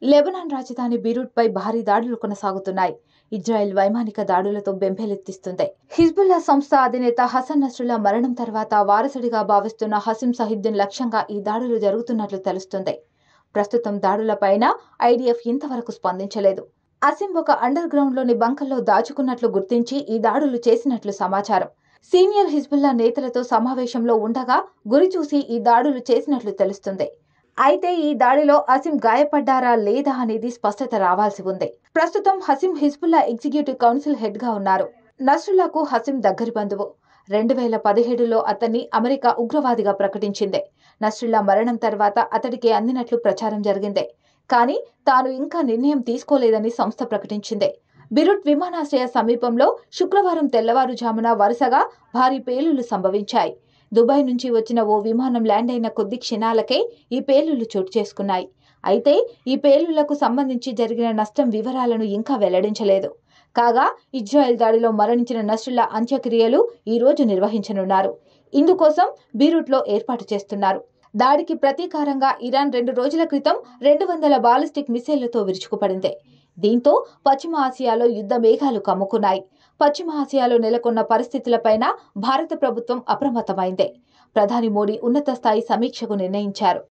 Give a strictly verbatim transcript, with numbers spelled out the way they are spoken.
Lebanon రాజధాని బీరూట్పై భారీ దాడులు కొనసాగుతున్నాయి. ఇజ్రాయెల్ వైమానిక దాడులతో బెంబేలెత్తిస్తుంది. హిజ్బుల్లా సంస్థ అధినేత హసన్ నస్రుల్లా మరణం తర్వాత వారసుడిగా భావిస్తున్న హసీం సహీద్దీన్ లక్ష్యంగా ఈ దాడులు జరుగుతున్నట్లు తెలుస్తుంది. ప్రస్తుతం దాడులపైన ఐడిఎఫ్ ఇంతవరకు స్పందించలేదు. అసీం ఒక అండర్ గ్రౌండ్లోని బంకర్లో దాచుకున్నట్లు గుర్తించి ఈ దాడులు చేసినట్లు సమాచారం. సీనియర్ హిజ్బుల్లా నేతలతో సమావేశంలో ఉండగా గురిచూసి ఈ దాడులు చేసినట్లు తెలుస్తుంది. అయితే ఈ దాడిలో అసీం గాయపడ్డారా లేదా అనేది స్పష్టత రావాల్సి ఉంది. ప్రస్తుతం Hashem Hezbollah executive council head గా ఉన్నారు. నస్రుల్లాకు హసీం దగ్గరి బంధువు. రెండు వేల పదిహేడులో అతన్ని అమెరికా ఉగ్రవాదిగా ప్రకటించింది. నస్రుల్లా మరణం తర్వాత అతడికి అందినట్లు ప్రచారం జరిగింది. కానీ తాను ఇంకా నిర్ణయం తీసుకోలేదని సంస్థ ప్రకటించింది. బీరూట్ విమానాశ్రయ సమీపంలో శుక్రవారం తెల్లవారుజామున వరుసగా భారీ పేలుళ్లు సంభవించాయి. దుబాయ్ నుంచి వచ్చిన ఓ విమానం ల్యాండ్ అయిన కొద్ది క్షణాలకే ఈ పేలుళ్లు చోటు చేసుకున్నాయి. అయితే ఈ పేలుళ్లకు సంబంధించి జరిగిన నష్టం వివరాలను ఇంకా వెల్లడించలేదు. కాగా ఇజ్రాయెల్ దాడిలో మరణించిన నస్రుల్లా అంత్యక్రియలు ఈ రోజు నిర్వహించనున్నారు. ఇందుకోసం బీరూట్లో ఏర్పాటు చేస్తున్నారు. దాడికి ప్రతీకారంగా ఇరాన్ రెండు రోజుల క్రితం రెండు వందల బాలిస్టిక్ మిసైళ్లతో విరుచుకుపడింది. దీంతో పశ్చిమ ఆసియాలో యుద్ధ మేఘాలు కమ్ముకున్నాయి. పశ్చిమ ఆసియాలో నెలకొన్న పరిస్థితులపైన భారత ప్రభుత్వం అప్రమత్తమైంది. ప్రధాని మోడీ ఉన్నత స్థాయి సమీక్షకు నిర్ణయించారు.